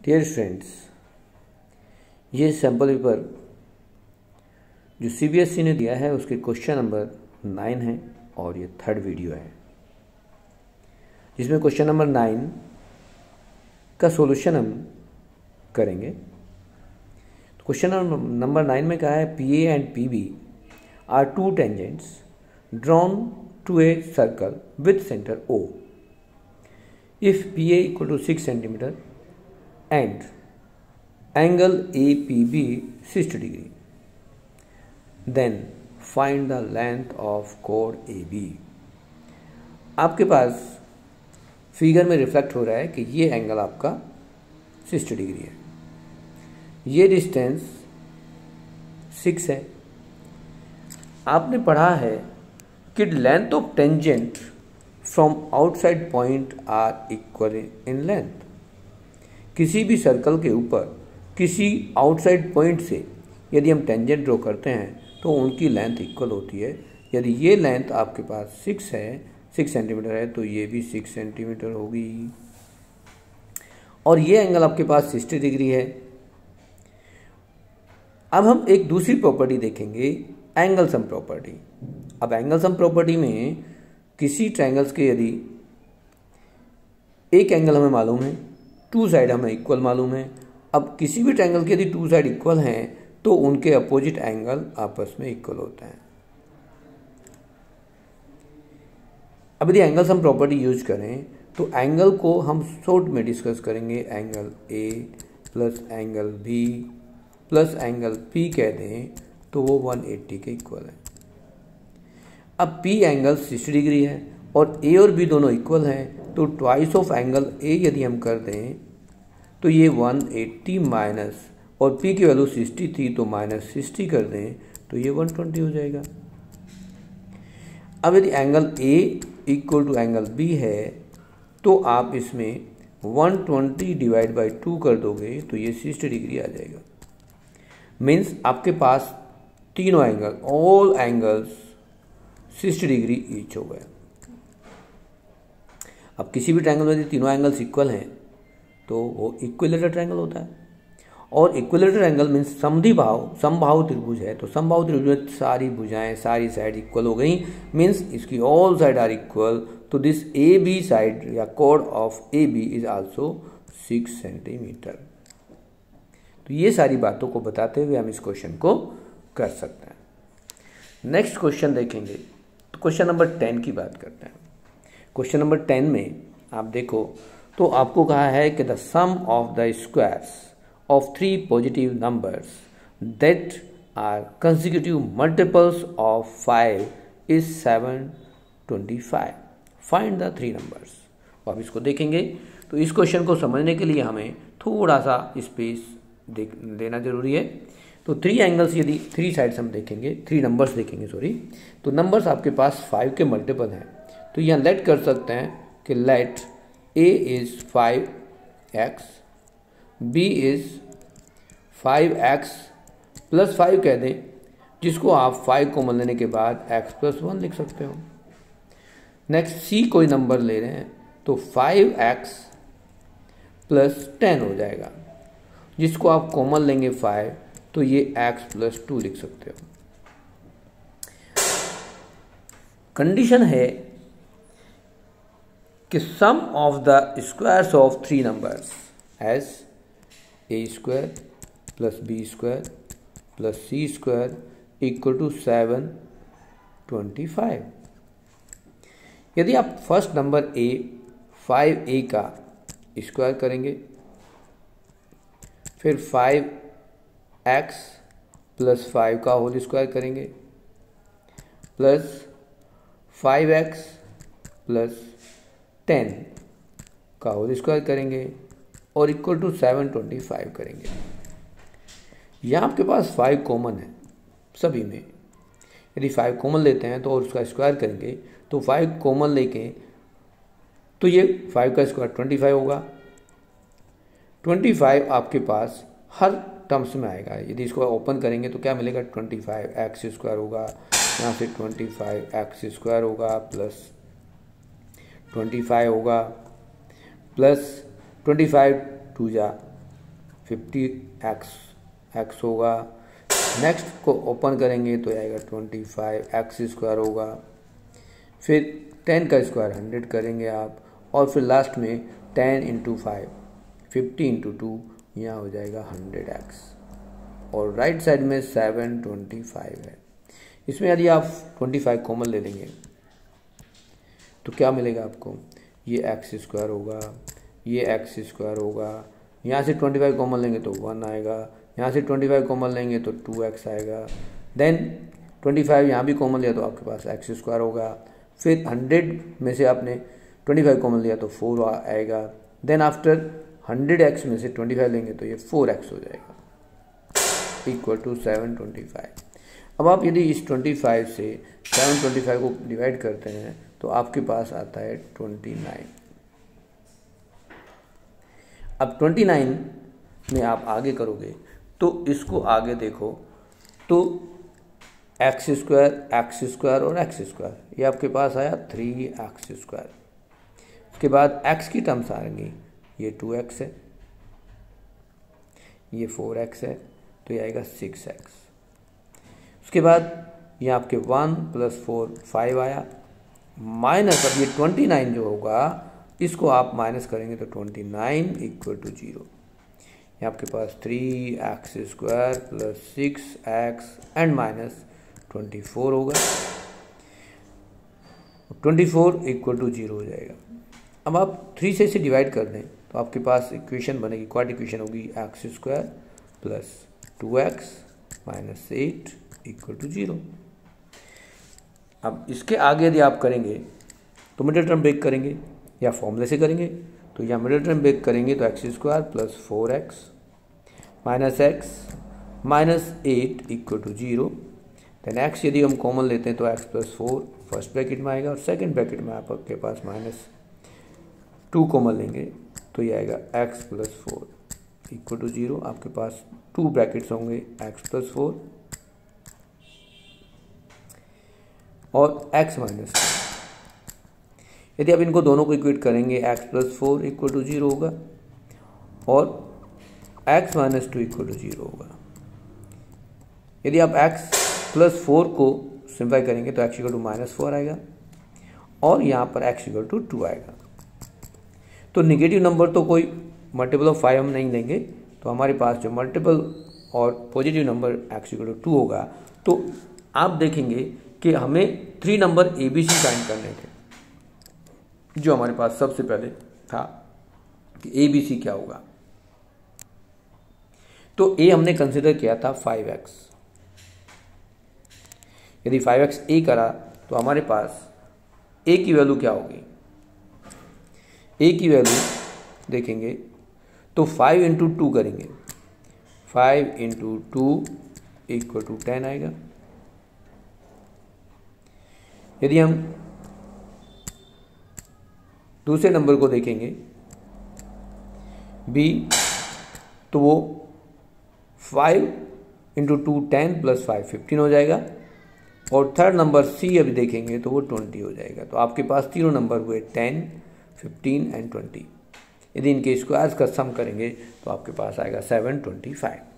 Dear friends, ये sample paper जो CBSE ने दिया है उसके क्वेश्चन नंबर 9 है और ये थर्ड वीडियो है जिसमें क्वेश्चन नंबर 9 का सॉल्यूशन हम करेंगे। तो क्वेश्चन नंबर 9 में कहा है P A and P B are two tangents drawn to a circle with centre O. If P A equal to 6 centimetre and angle APB 60 degree, then find the length of chord AB। आपके पास figure में reflect हो रहा है कि ये angle आपका 60 degree है, ये डिस्टेंस 6 है। आपने पढ़ा है कि length of tangent from outside point are equal in length. किसी भी सर्कल के ऊपर किसी आउटसाइड पॉइंट से यदि हम टेंजेंट ड्रॉ करते हैं तो उनकी लेंथ इक्वल होती है। यदि ये लेंथ आपके पास 6 सेंटीमीटर है तो ये भी 6 सेंटीमीटर होगी और ये एंगल आपके पास 60 डिग्री है। अब हम एक दूसरी प्रॉपर्टी देखेंगे, एंगल सम प्रॉपर्टी। अब एंगल सम प्रॉपर्टी में किसी ट्रायंगल्स के यदि एक एंगल हमें मालूम है, टू साइड हमें इक्वल मालूम है। अब किसी भी ट्रायंगल के यदि टू साइड इक्वल हैं तो उनके अपोजिट एंगल आपस में इक्वल होते हैं। अब यदि एंगल सम प्रॉपर्टी यूज करें तो एंगल को हम शॉर्ट में डिस्कस करेंगे। Angle A plus angle B plus angle P कह दें तो वो 180 के इक्वल है। अब पी एंगल 60 डिग्री है और ए और बी दोनों इक्वल हैं तो ट्वाइस ऑफ एंगल ए यदि हम कर दें तो ये 180 माइनस, और पी की वैल्यू 60 थी तो माइनस 60 कर दें तो ये 120 हो जाएगा। अब यदि angle A equal to angle B है तो आप इसमें 120 डिवाइड बाई 2 कर दोगे तो ये 60 डिग्री आ जाएगा। मीन्स आपके पास तीनों angle, all angles 60 degree each हो गए। अब किसी भी ट्रायंगल में यदि तीनों एंगल्स इक्वल हैं तो वो इक्विलेटरल ट्रायंगल होता है। और इक्विलेटरल एंगल मीन्स समबाहु त्रिभुज है, तो समबाहु त्रिभुज में सारी भुजाएं, सारी साइड इक्वल हो गई। मीन्स इसकी ऑल साइड आर इक्वल, तो दिस ए बी साइड या कोड of A B is also 6 centimetre. तो ये सारी बातों को बताते हुए हम इस क्वेश्चन को कर सकते हैं। नेक्स्ट क्वेश्चन देखेंगे तो क्वेश्चन नंबर 10 की बात करते हैं। क्वेश्चन नंबर 10 में आप देखो तो आपको कहा है कि the sum of the squares of 3 positive numbers that are consecutive multiples of 5 is 725। Find the 3 numbers. अब इसको देखेंगे तो इस क्वेश्चन को समझने के लिए हमें थोड़ा सा स्पेस देना जरूरी है। तो 3 एंगल्स यदि 3 साइड्स हम देखेंगे, 3 नंबर्स देखेंगे सॉरी, तो नंबर्स आपके पास 5 के मल्टीपल हैं। तो यहाँ लेट कर सकते हैं कि let a is 5x, b is 5x plus 5 कह दें, जिसको आप 5 कॉमन लेने के बाद x प्लस 1 लिख सकते हो। नेक्स्ट c कोई नंबर ले रहे हैं तो 5x प्लस 10 हो जाएगा, जिसको आप कॉमन लेंगे 5 तो ये x प्लस 2 लिख सकते हो। कंडीशन है कि sum of the squares of 3 numbers as A square plus B square plus C square equal to 725। यदि आप फर्स्ट नंबर ए 5a का स्क्वायर करेंगे, फिर 5x प्लस 5 का होल स्क्वायर करेंगे प्लस 5x प्लस 10 का होल स्क्वायर करेंगे और इक्वल टू 725 करेंगे। यहाँ आपके पास 5 कॉमन है सभी में। यदि 5 कॉमन लेते हैं तो और उसका स्क्वायर करेंगे तो 5 कॉमन लेके तो ये 5 का स्क्वायर 25 होगा। 25 आपके पास हर टर्म्स में आएगा। यदि इसको ओपन करेंगे तो क्या मिलेगा, 25x स्क्वायर होगा, यहाँ से 25x स्क्वायर होगा प्लस 25 होगा प्लस 25 2 जा 50x होगा। नेक्स्ट को ओपन करेंगे तो आएगा 25x² होगा। फिर 10 का स्क्वायर 100 करेंगे आप, और फिर लास्ट में 10 × 5 50 × 2 यहाँ हो जाएगा 100x। और राइट साइड में 725 है। इसमें यदि आप 25 कॉमन ले लेंगे तो क्या मिलेगा आपको, ये x² होगा, ये x² होगा। यहाँ से 25 कॉमन लेंगे तो 1 आएगा, यहाँ से 25 कॉमन लेंगे तो 2x आएगा। देन 25 यहाँ भी कॉमन लिया तो आपके पास x² होगा। फिर 100 में से आपने 25 कॉमन लिया तो 4 आएगा। देन आफ्टर 100x में से 25 लेंगे तो ये 4x हो जाएगा, इक्वल टू 725। अब आप यदि इस 25 से 725 को डिवाइड करते हैं तो आपके पास आता है 29। अब 29 में आप आगे करोगे तो इसको आगे देखो तो x² और x², ये आपके पास आया 3x²। उसके बाद x की टर्म्स आएंगी, ये 2x है, ये 4x है, तो ये आएगा 6x। उसके बाद ये आपके 1 + 4 5 आया, माइनस अब ये 29 जो होगा इसको आप माइनस करेंगे तो 29 = 0। ये आपके पास 3x² + 6x एंड माइनस 24 होगा। 24 = 0 हो जाएगा। अब आप 3 से इसे डिवाइड कर दें तो आपके पास इक्वेशन बनेगी, क्वाड इक्वेशन होगी x² + 2x - 8 = 0। अब इसके आगे यदि आप करेंगे तो मिडिल टर्म ब्रेक करेंगे या फॉर्मूले से करेंगे, तो यहाँ मिडिल टर्म ब्रेक करेंगे तो x² + 4x - x - 8 = 0। Then x यदि हम कॉमन लेते हैं तो x + 4 फर्स्ट ब्रैकेट में आएगा और सेकंड ब्रैकेट में आपके पास -2 कॉमन लेंगे तो ये आएगा x + 4 = 0। आपके पास 2 ब्रैकेट्स होंगे, x + 4 और x - 4। यदि आप इनको दोनों को इक्वेट करेंगे x + 4 = 0 होगा और x - 2 = 0 होगा। यदि आप x + 4 को सिंप्लीफाई करेंगे तो x = -4 आएगा और यहाँ पर x = 2 आएगा। तो निगेटिव नंबर तो कोई मल्टीपल ऑफ 5 हम नहीं लेंगे, तो हमारे पास जो मल्टीपल और पॉजिटिव नंबर x = 2 होगा। तो आप देखेंगे कि हमें 3 नंबर ABC फाइंड करने थे, जो हमारे पास सबसे पहले था कि ABC क्या होगा। तो A हमने कंसिडर किया था 5x। यदि 5x A करा तो हमारे पास A की वैल्यू क्या होगी, A की वैल्यू देखेंगे तो 5 × 2 करेंगे, 5 × 2 = 10 आएगा। यदि हम दूसरे नंबर को देखेंगे B, तो वो 5 × 2 10 + 5 15 हो जाएगा। और थर्ड नंबर C अभी देखेंगे तो वो 20 हो जाएगा। तो आपके पास तीनों नंबर हुए 10, 15 एंड 20। यदि इनके स्क्वायर्स का सम करेंगे तो आपके पास आएगा 725।